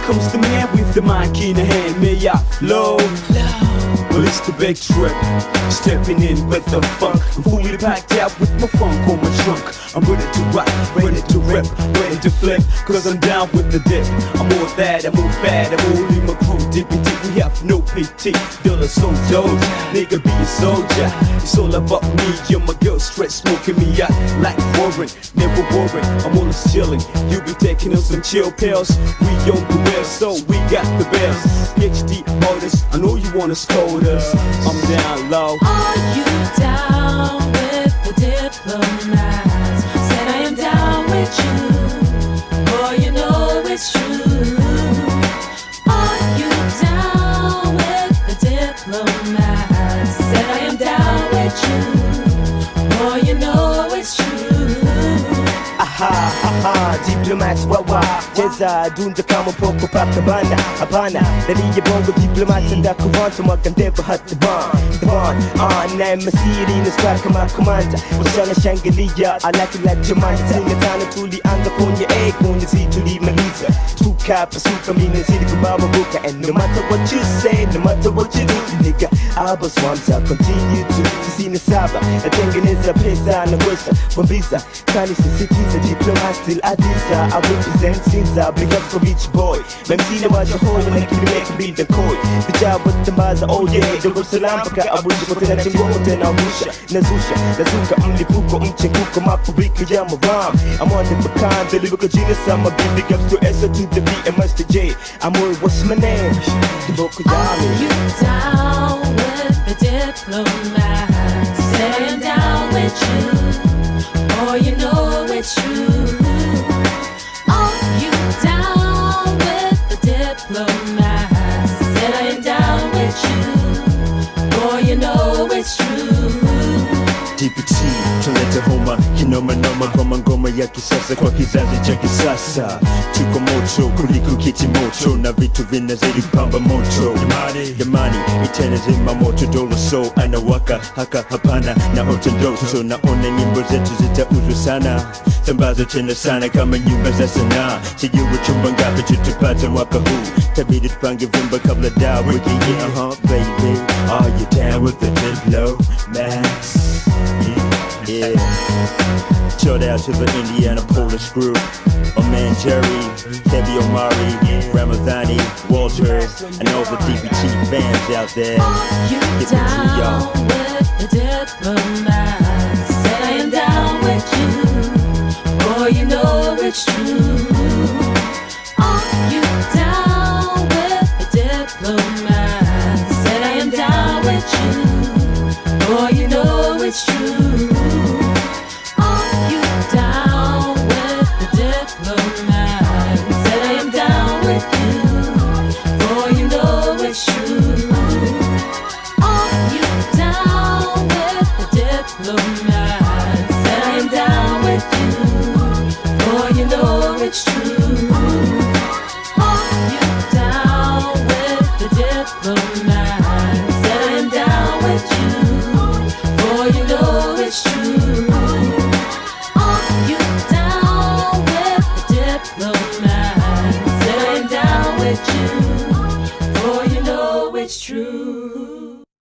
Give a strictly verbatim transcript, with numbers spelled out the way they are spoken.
comes the man with the mic in the hand, may I flow? Well, it's the big trip, stepping in with the funk. I'm fully packed out with my funk on my trunk. I'm ready to rock, ready to rip, ready to flip, cause I'm down with the dip. I'm all that, I'm all fat, I'm all in my crew. Dippy dip, we have no P T, girl is so dope. Nigga be a soldier, it's all about me. You're my girl, straight smoking me out like Warren. Never worry, I'm always chilling. You be taking on some chill pills. We on the web, so we got the best. P H D artists, I know you wanna scold us. I'm down low. Are you down with the diplomats? Said I am down with you. Boy, you know it's true. Are you down with the diplomats? Said I am down with you. Boy, you know it's true. Aha, aha, diplomats wawa Jeza, dunda kama poko pakabana Habana, nariya bongo diplomats Anda kuwanta magandeba hat diban Diban, ah, na masiri Naspara kama kumanta Wasana shangalia, alaki la jamanta Tinga tana tuli anga konya egg Konya si tuli malisa Tuka pasuka mina zili kumama buka And no matter what you say, no matter what you do Nigga, aba swamsa, continue to Sina saba, natengeneza pesa na wesa Wambiza, kani sisitiza Diplomats till Adisa, I represent Sinza. Big up for each boy. Mem sila wa shahol na nakibili kubil the koi. Bija with the maza, oh yeah. Dogo salam paka abuja kote na chingongo tena umusha. Nazusha, nazuka mlipuko mchenguko mapublika ya maram. I'm on the bakan, deliver kajina sama. Big ups to S O to the B and Master J. I'm all, what's my name? Diboko Are Yami. you down with the diplomats? Say I am down with you. Oh, you know it's true. Are you down with the diplomats? Said I am down with you. Boy, you know it's true. D P T, tulete homa, kinoma noma kwa mangoma ya kisasa kwa kizazi cha kisasa. Tuko moto kuliko kiti moto na vitu vinazidi kupamba moto. Jamani, jamani, itenezima moto dolo so anawaka haka hapana na otendoso. Naona nyimbo zetu zitauzwa sana, sambaza tena sana kama nyumba za sanaa. Sijui chumba ngapi tutapata mwaka huu, tabidi tupange vimba kabla da wiki hii. Uh-huh, baby, are you down with the diplomats? Yeah, shout out to the Indiana Police Group, my man Jerry, Kevin Omari, Ramadhani, Walter, and all the D P T fans out there. Are you Get the true, down y'all. with the diplomats? Said I am down with you. Boy, you know it's true. Are you down with the diplomats? Said I am down with you. Boy, you know it's true. Are you down with the diplomats? Said I am down with you. Boy, you know it's true. Are you down with the diplomats?